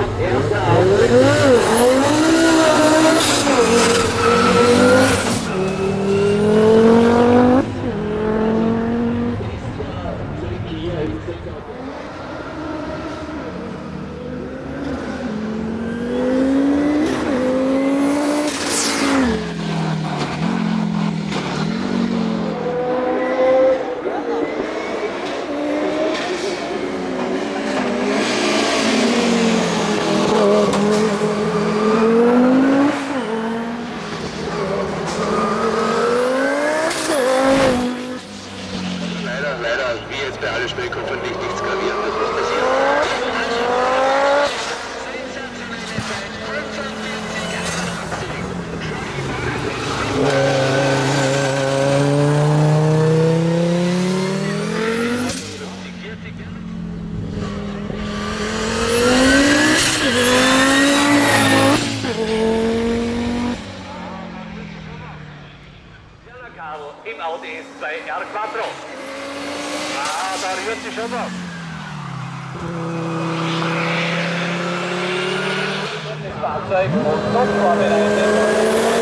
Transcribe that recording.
Leider, wie jetzt bei alle Spielkopfern nichts Gravierendes, was passiert. Im Audi S2 R4. Ah, da rührt sich schon was. Das Fahrzeug muss noch vorbereitet.